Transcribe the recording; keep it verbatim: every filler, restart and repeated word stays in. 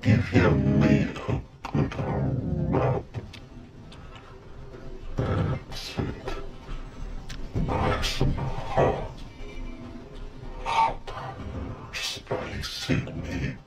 give him me a good old rub. That's it. Nice and hot. Hot, spicy meat.